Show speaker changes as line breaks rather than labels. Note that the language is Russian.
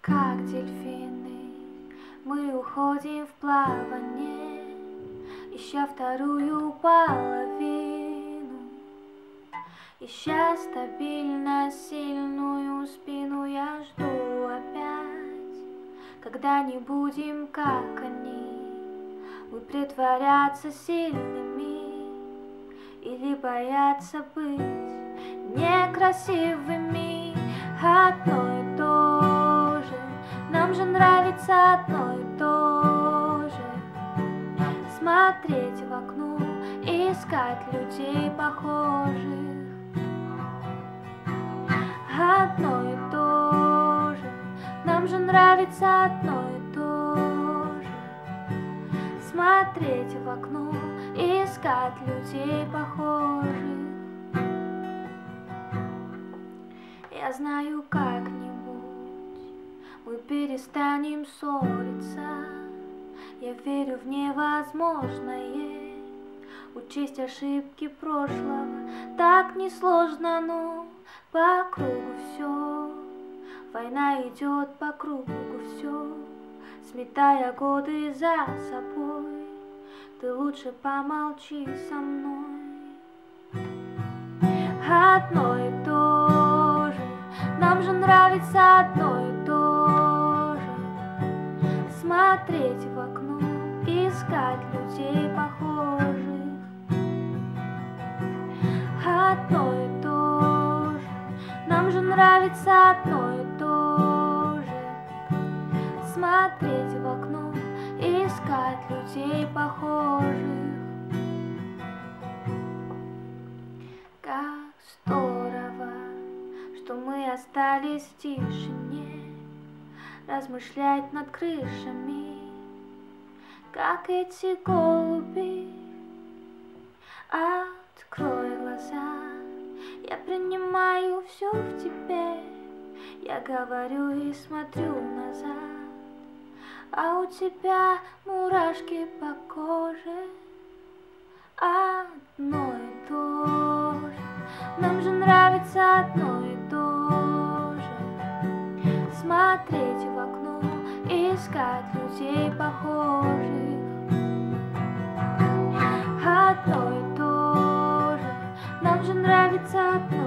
Как дельфины, мы уходим в плавание, ища вторую половину, ища стабильно сильную спину. Я жду опять, когда не будем, как они, мы притворяться сильными или бояться быть некрасивыми. Одно и то же, нам же нравится одно и то же. Смотреть в окно, искать людей похожих. Одно и то же, нам же нравится одно и то же. Смотреть в окно, искать людей похожих. Я знаю, как-нибудь мы перестанем ссориться. Я верю в невозможное, учесть ошибки прошлого так несложно, но по кругу все, война идет по кругу все, сметая годы за собой. Ты лучше помолчи со мной. Одно и то же, нам же нравится одно и то же. Смотреть в окно, искать людей похожих. Одно и то же, нам же нравится одно и то же. Смотреть в окно, искать людей похожих. Как здорово, что мы остались в тишине, размышлять над крышами, как эти голуби. Открой глаза, я принимаю все в тебе. Я говорю и смотрю назад, а у тебя мурашки по коже. Одно и то же, нам же нравится одно и то же. Смотреть в окно, искать людей похожих. Одно и то же, нам же нравится одно